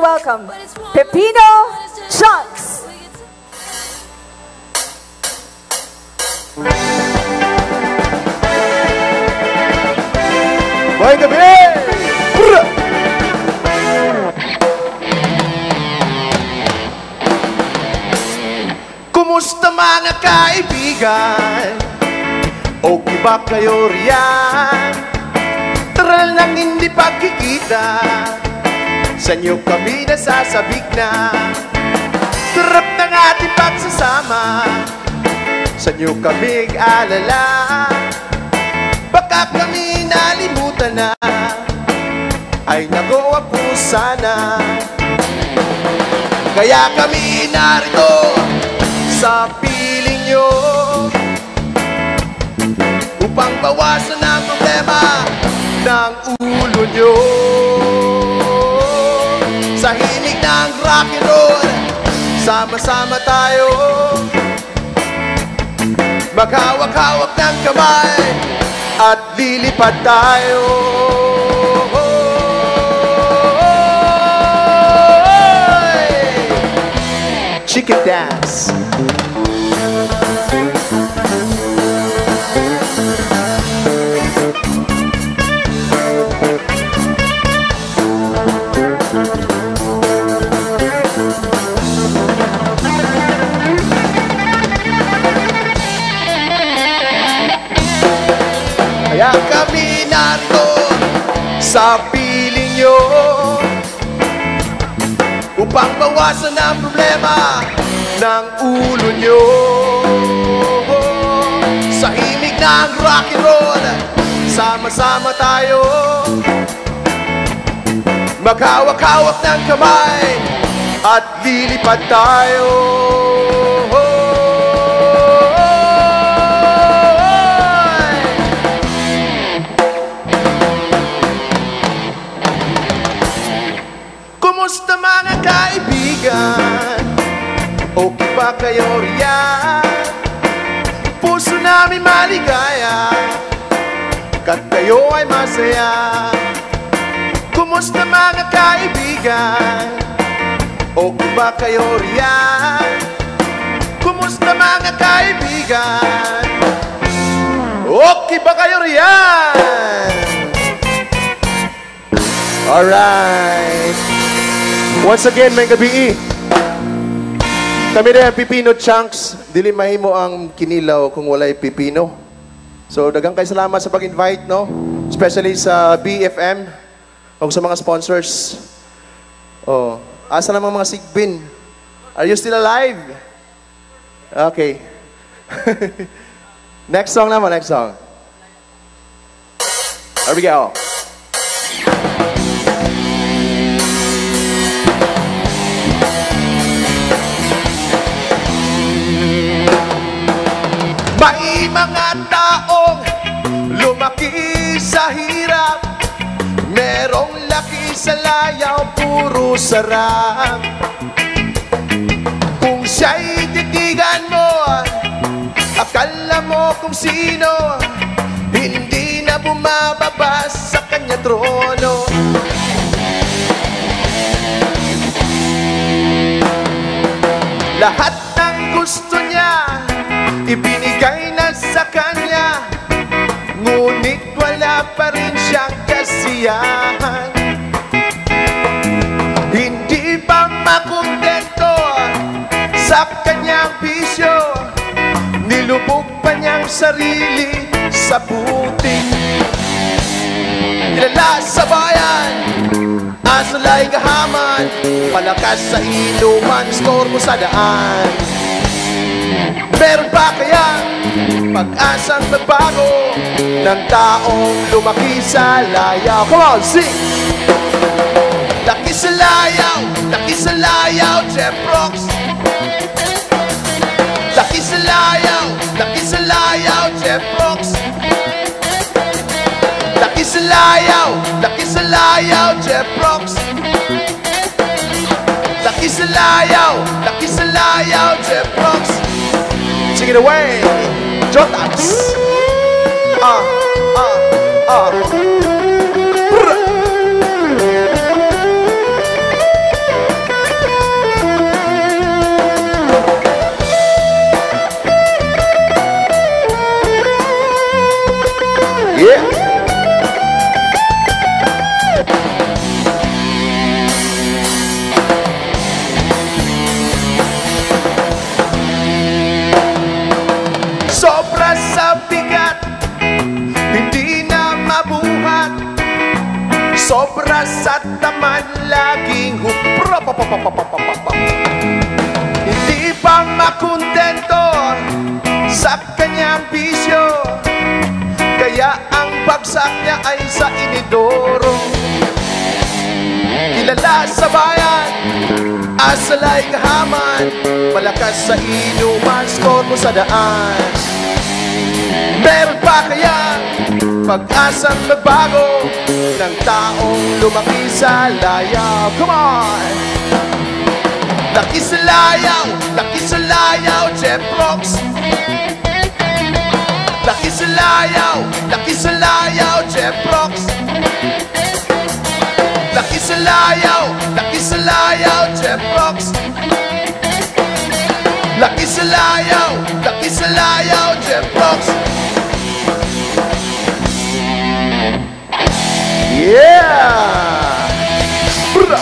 welcome Pepino Chunks. May gabi! Kumusta mga kaibigan? Okay ba kayo riyan? Taral ng hindi pagkikita, sa inyo kami nasasabik na. Sarap ng ating pagsasama, sa inyo kami alala. Baka kami nalimutan na, ay nako wag po sana. Kaya kami narito sa piling nyo, upang bawasan ang problema ng ulo nyo. Sa hilig ng rock and roll, sama-sama tayo, maghawak-hawak ng kamay at lilipad tayo. Chicken dance. Kaya kami narito sa piling nyo, upang bawasan ang problema ng ulo nyo. Sa himig ng rock and roll, sama-sama tayo, maghawak-hawak ng kamay at lilipad tayo. Kumusta mga kaibigan? Okay ba kayo riyan? Puso namin maligaya, kat kayo ay masaya. Kumusta mga kaibigan? Okay ba kayo riyan? Kumusta mga kaibigan? Okay ba kayo riyan? Alright. Once again, may gabi. Kami rin ang Pepino Chunks. Dili mahimo ang kinilaw kung walay pipino. So, daghang kay salamat sa pag-invite, no? Especially sa BFM o sa mga sponsors. Oh, asa namang mga sigbin? Are you still alive? Okay. Next song naman, next song. Here we go. May mga taong lumaki sa hirap, merong laki sa layaw, puro sarap. Kung siya'y titigan mo, akala mo kung sino, hindi na bumababa sa kanya trono. Lahat ng gusto niya ibinigay na sa kanya, ngunit wala pa rin siyang kasiyahan. Hindi pa makontento sa kanyang bisyo, nilubog pa niyang sarili sa putik. Kilala sa bayan, asalay gahaman, palakas sa inuman, stormo sa daan. Meron ba kaya pag-asang magbago ng taong lumaki sa layaw? Come on, sing! Laki sa layaw, Jeff Rocks. Laki sa layaw, Jeff Rocks. Laki sa layaw, Jeff Rocks. Laki sa layaw, Jeff Rocks. Take it away, Jotax. Yeah! Sobra sa bigat, hindi na mabuhat. Sobra sa tamad, laging hindi pa makontento sa kanyang bisyo, kaya ang bagsak niya ay sa inidoro. Kilala sa bayan, asalay kahaman, malakas sa inuman, score mo sa daan. Meron pa kaya pag-asang magbago ng taong lumaki sa layaw? Come on! Laki sa layaw, Jeff Rocks. Laki sa layaw, Jeff Rocks. Laki sa layaw, Jeff Rocks. Laki sa layaw, Jeff Rocks. Yeah! Brrra!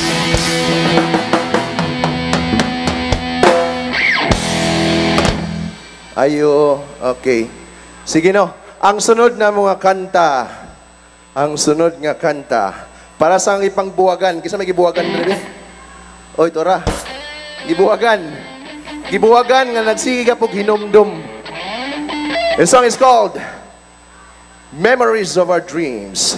Ayo, okay. Sige no. Ang sunod na mga kanta, para sa ipang buwagan. Kisa may gibuwagan na rin? O, ito ra. Gibuwagan nga nagsige ka pog hinumdum. The song is called Memories of Our Dreams.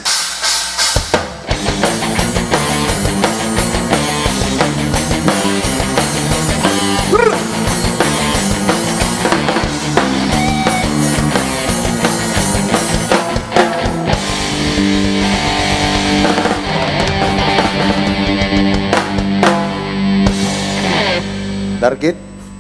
Target.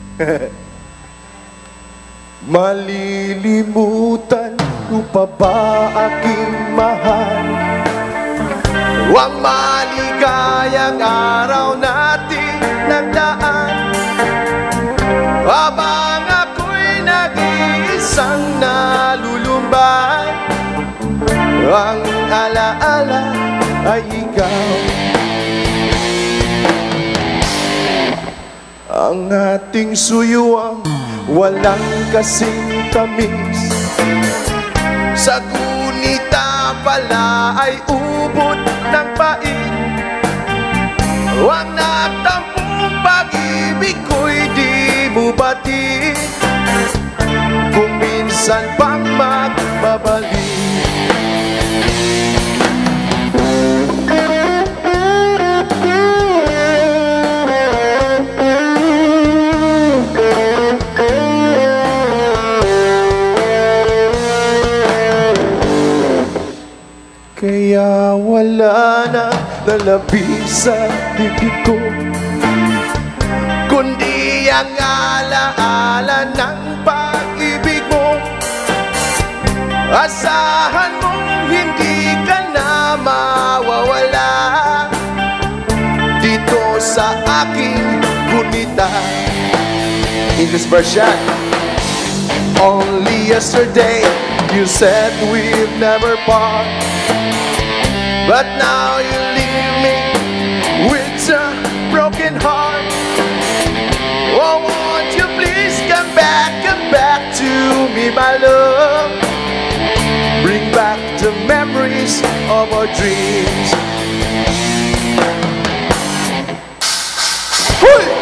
Malilimutan ko pa ba aking mahal? Ang maligayang araw natin nagdaan, habang ako'y nag-iisang nalulumbay. Ang alaala ay ikaw, ang ating suyuang walang kasing tamis. Sa gunita pala ay ubod ng pait. Ang nagtampong pag-ibig ko'y di mo batid, kung minsan pang magbabalik. Kaya wala na lalabis sa bibig ko, kundi ang alaala ng pag-ibig mo. Asahan mong hindi ka na mawawala dito sa aking gunita. English version. Only yesterday you said we'll never part, but now you leave me with a broken heart. Oh, won't you please come back to me, my love. Bring back the memories of our dreams. Hey!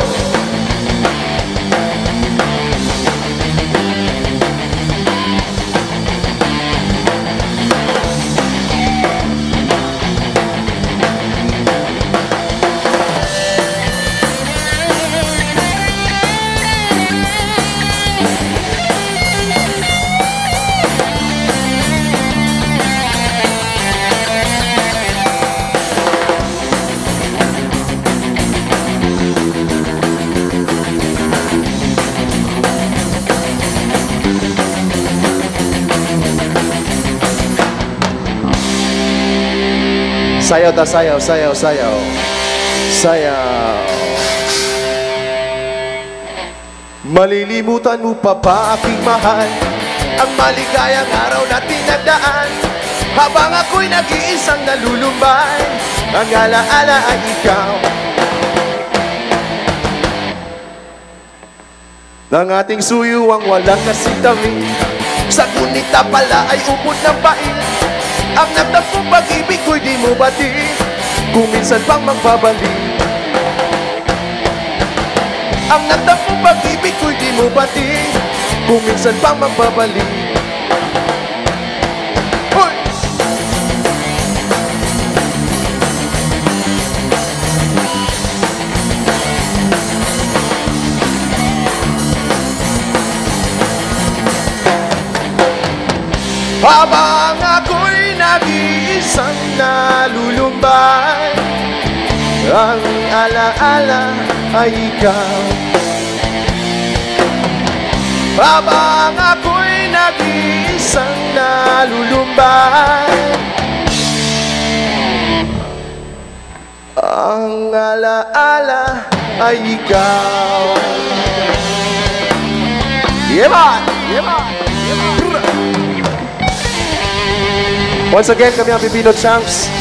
Sayaw ta, sayaw, sayaw, sayaw. Sayaw. Malilimutan mo pa ba aking mahal? ang maligayang araw na tinagdaan. Habang ako'y nag-iisang nalulumbay, ang alaala ay ikaw. Ng ating suyuang walang kasitabi, sa gunita pala ay ubod ng bail. Ang nagtampong pag-ibig ko'y di mo bati, kung minsan pang magbabalik. Ang nagtampong pag-ibig ko'y di mo bati, kung minsan pang magbabalik. Hoy! Habang ako'y nag-iisang nalulumbay, ang alaala ay ikaw. Habang ako'y nag-iisang nalulumbay, ang alaala ay ikaw. Yema! Yema! Yema! Once again, kami ang Pipino Chunks.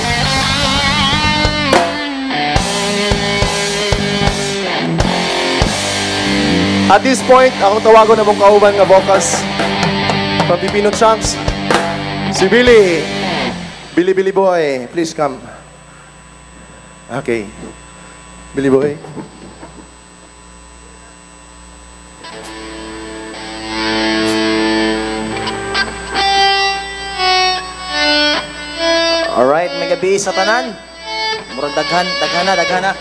At this point, akong tawagon na mong kauban nga vocals from Pipino Chunks. Si Billy. Billy Boy, please come. Okay. Billy Boy. Alright, may gabi sa tanan. Murag daghan na.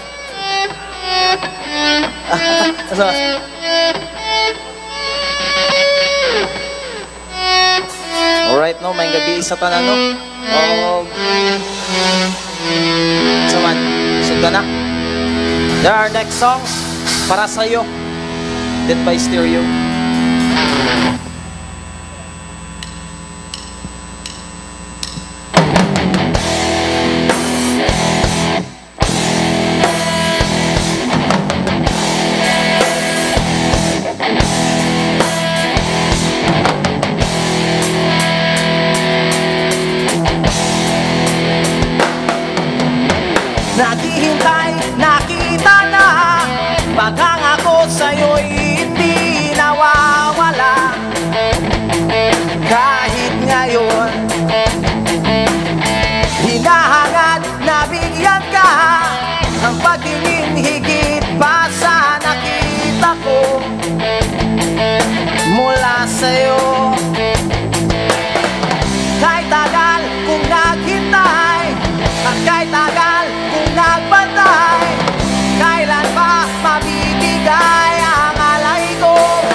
Alright, no, may gabi sa tanan, no. Saman, sugda na. There are next songs para sa'yo. Dead by Stereo. Naghihintay, nakita na, bagang ako sa'yo'y hindi nawawala. Kahit ngayon, hinahangad na bigyan ka ang pagtingin higit pa sa nakita ko mula sa'yo. Kahit tagal kung naghintay, at kahit tagal kung nagbantay, kailan ba mabibigay ang alay ko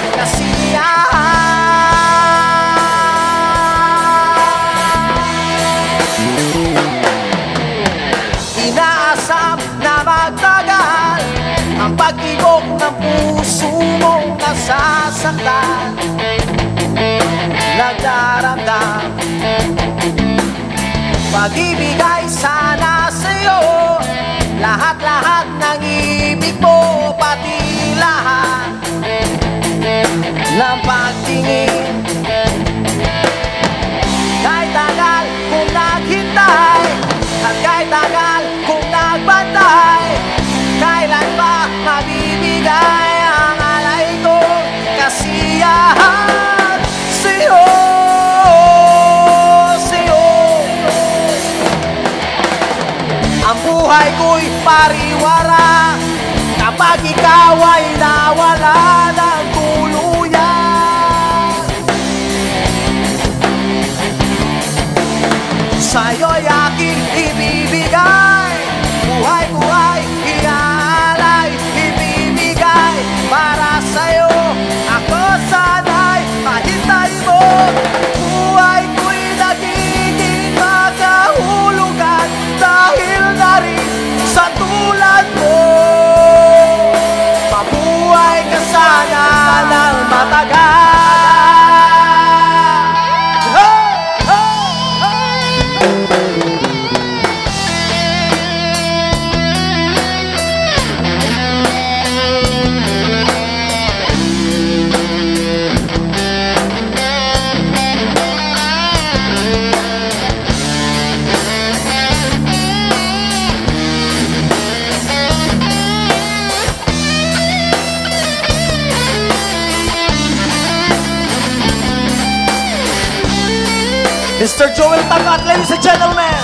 kasiyahan? Inaasam na magtagal ang pag-igok ng puso mong nasasaktan, nagdaramdam. Pag-ibigay sana sa'yo lahat-lahat ng ibig mo, pati lahat ng pagtingin. Kahit tagal kung naghintay, at kahit tagal kung nagbantay, kailan ba mabibigay ang alay ko kasiyahan sa'yo? Ang buhay ko'y pariwara kapag ikaw ay nawala ng tuluyan. Sa'yo'y aking ibibigay, buhay ko ay iaalay, ibibigay para sa'yo. Ako sana'y mahintay mo, buhay ko'y nagiging makahulugan dahil na rin sa tulad mo. Mabuhay ka sana Mr. Joel Tagat, ladies and gentlemen.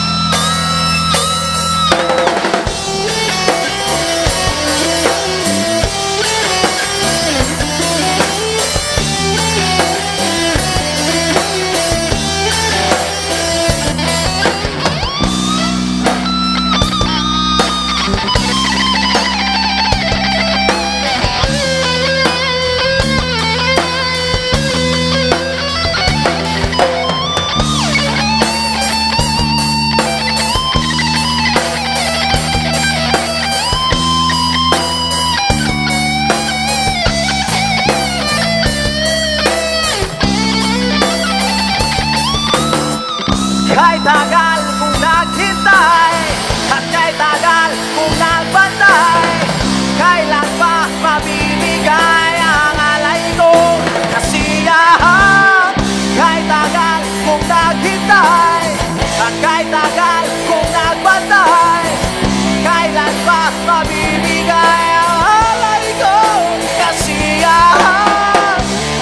Kay tagal kong naghintay at kay tagal kong nagbantay, kailan pa mabibigay ang alay ko kasiyahan? Kay tagal kong naghintay at kay tagal kong nagbantay, kailan pa mabibigay ang alay ko kasiyahan?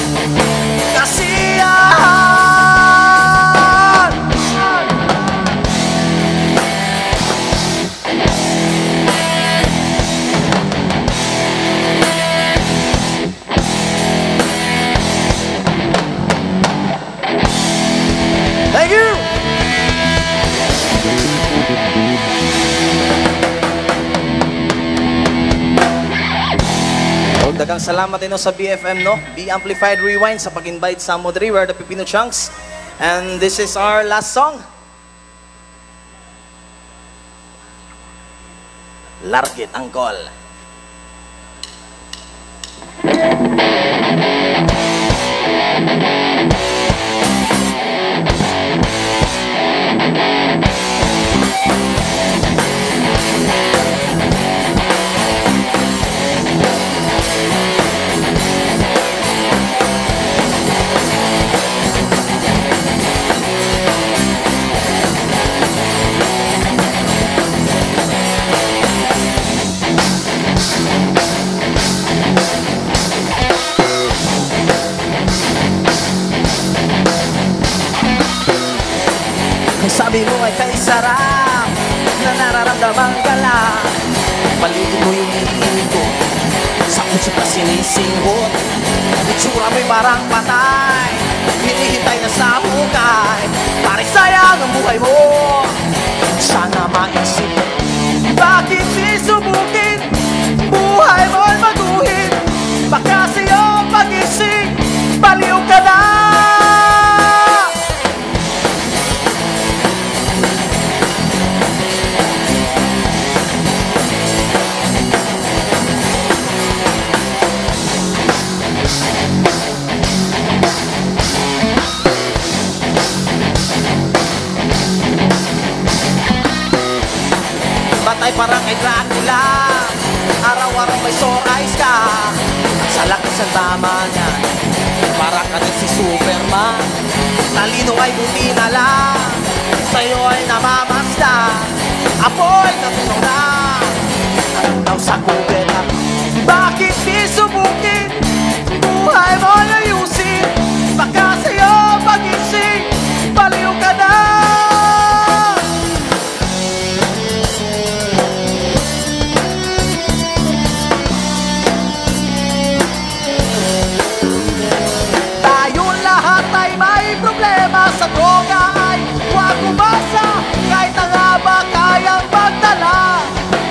Kasiyahan. Thank you! So, dagang salamat din sa BFM, no? Be Amplified Rewind sa pag-invite sa Modri, we're the Pipino Chunks. And this is our last song. Largit Angkol. Sabi mo ay kay sarap na nararamdaman ka lang. Paligid mo yung iinit ko, sa puso ka sinisinghot. Itsura mo'y parang patay, hinihintay na sa hukay. Pare sayang ang buhay mo, sana maisip mo. Bakit sisubukin, buhay mo'y maguhin. Baka sa'yo pag-ising, baliw ka na. Batay parang kay Dracula, araw-araw may sore eyes ka. Sa lakas ang tama niya, parang ka din si Superman. Talino ay buti na lang, sa'yo ay namamasdan. Apoy natunaw na, natunaw sa kubeta. Bakit di subukin, buhay mo ayusin. Baka sa'yo pag-ising, baliw ka na. Sa droga ay huwag umasa, kahit ang haba kayang magdala.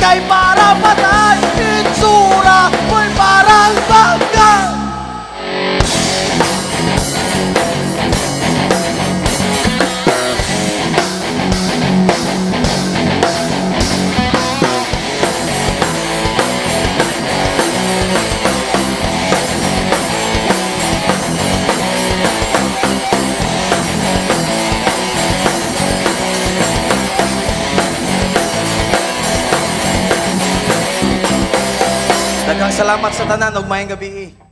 kay para patay, itsura mo'y parang bangka. Daghang salamat sa tanan ug maayong gabi.